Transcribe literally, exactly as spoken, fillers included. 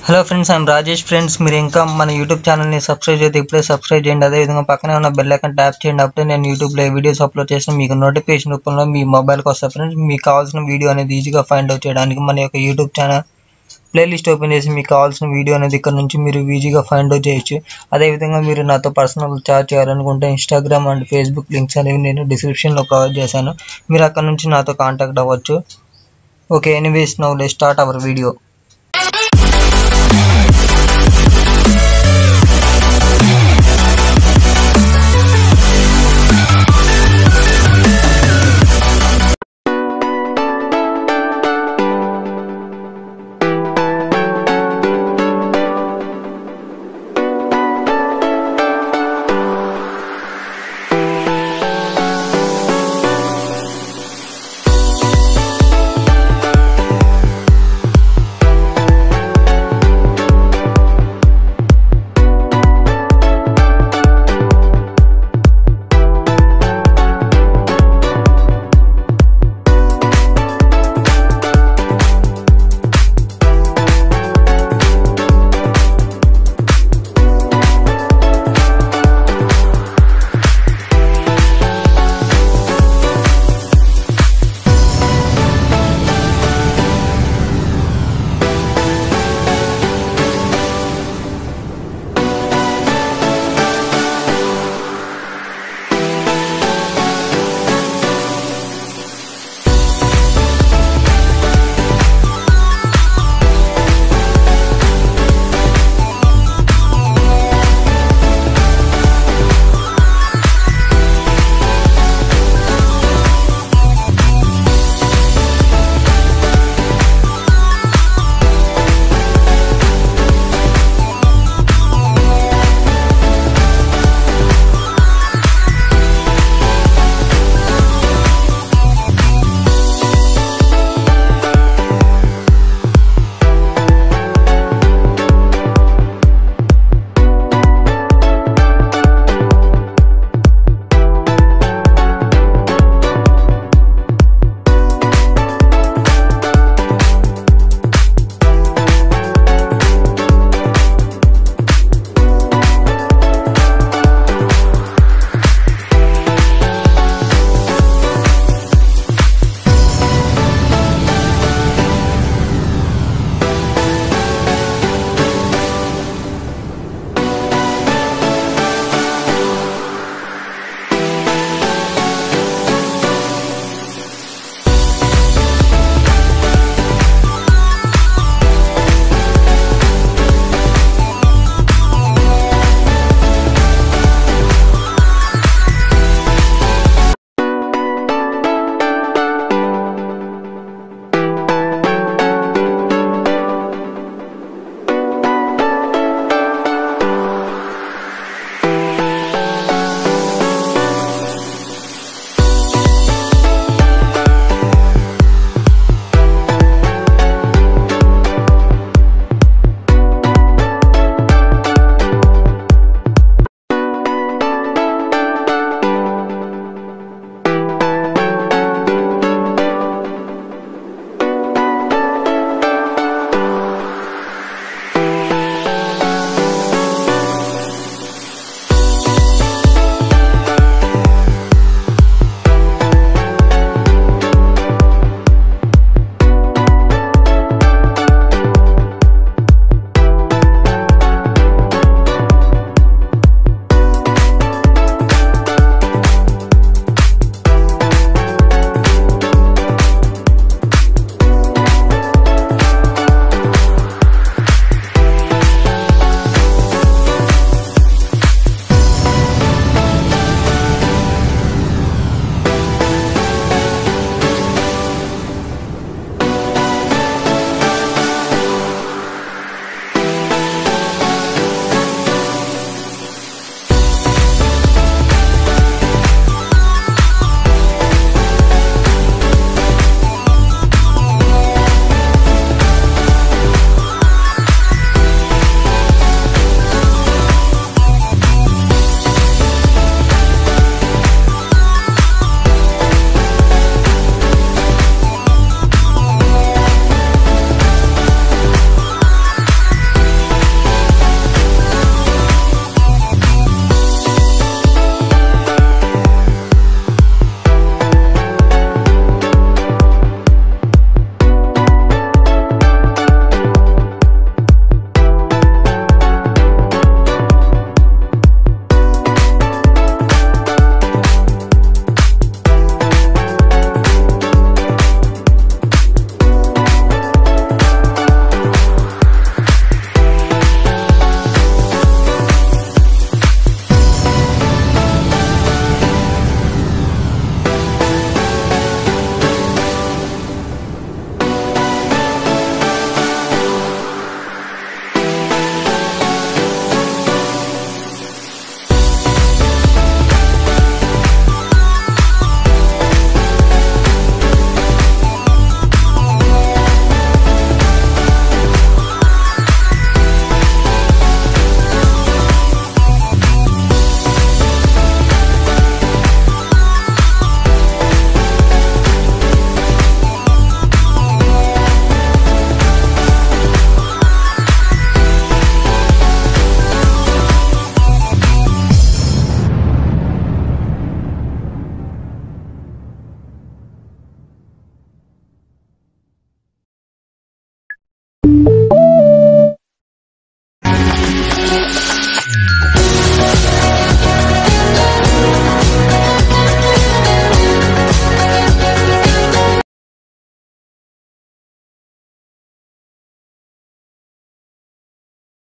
Hello friends, I'm Rajesh. Friends, మీరు ఇంకా మన యూట్యూబ్ ఛానల్ని సబ్స్క్రైబ్ చేస్తే ఇప్పుడే సబ్స్క్రైబ్ చేయండి. అదేవిధంగా పక్కనే ఉన్న బెల్ ఐకాన్ ట్యాప్ చేయండి. అప్పుడే నేను యూట్యూబ్లో వీడియోస్ అప్లోడ్ చేసిన మీకు నోటిఫికేషన్ రూపంలో మీ మొబైల్కి వస్తాయి. ఫ్రెండ్స్, మీకు కావాల్సిన వీడియో అనేది ఈజీగా ఫైండ్ అవుట్ చేయడానికి మన యొక్క యూట్యూబ్ ఛానల్ ప్లేలిస్ట్ ఓపెన్ చేసి మీకు కావాల్సిన వీడియో అనేది ఇక్కడ నుంచి మీరు ఈజీగా ఫైండ్ అవుట్ చేయొచ్చు. అదేవిధంగా మీరు నాతో పర్సనల్ చాట్ చేయాలనుకుంటే ఇన్స్టాగ్రామ్ అండ్ ఫేస్బుక్ లింక్స్ అనేవి నేను డిస్క్రిప్షన్లో ప్రొవైడ్ చేశాను. మీరు అక్కడ నుంచి నాతో కాంటాక్ట్ అవ్వచ్చు. Okay, anyways now let's start our video.